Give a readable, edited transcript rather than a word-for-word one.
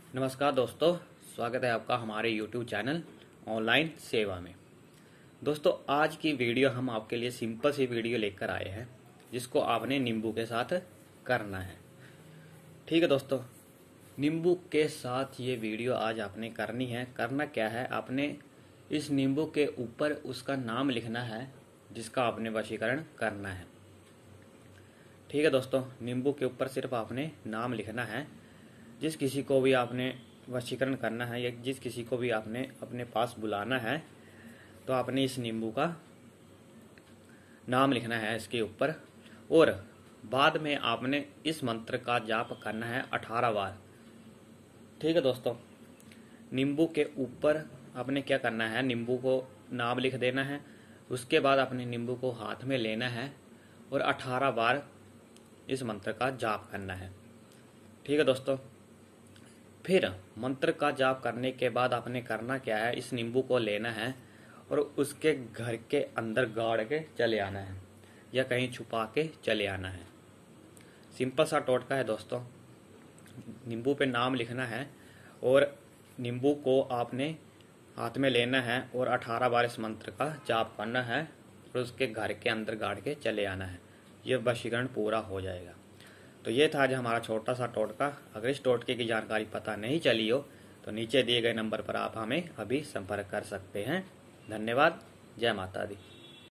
नमस्कार दोस्तों, स्वागत है आपका हमारे YouTube चैनल ऑनलाइन सेवा में। दोस्तों, आज की वीडियो हम आपके लिए सिंपल सी वीडियो लेकर आए हैं जिसको आपने नींबू के साथ करना है। ठीक है दोस्तों, नींबू के साथ ये वीडियो आज आपने करनी है। करना क्या है, आपने इस नींबू के ऊपर उसका नाम लिखना है जिसका आपने वशीकरण करना है। ठीक है दोस्तों, नींबू के ऊपर सिर्फ आपने नाम लिखना है। जिस किसी को भी आपने वशीकरण करना है या जिस किसी को भी आपने अपने पास बुलाना है तो आपने इस नींबू का नाम लिखना है इसके ऊपर, और बाद में आपने इस मंत्र का जाप करना है 18 बार। ठीक है दोस्तों, नींबू के ऊपर आपने क्या करना है, नींबू को नाम लिख देना है। उसके बाद आपने नींबू को हाथ में लेना है और 18 बार इस मंत्र का जाप करना है। ठीक है दोस्तों, फिर मंत्र का जाप करने के बाद आपने करना क्या है, इस नींबू को लेना है और उसके घर के अंदर गाड़ के चले आना है या कहीं छुपा के चले आना है। सिंपल सा टोटका है दोस्तों। नींबू पे नाम लिखना है और नींबू को आपने हाथ में लेना है और 18 बार इस मंत्र का जाप करना है और उसके घर के अंदर गाड़ के चले आना है। यह वशीकरण पूरा हो जाएगा। तो ये था आज हमारा छोटा सा टोटका। अगर इस टोटके की जानकारी पता नहीं चली हो तो नीचे दिए गए नंबर पर आप हमें अभी संपर्क कर सकते हैं। धन्यवाद। जय माता दी।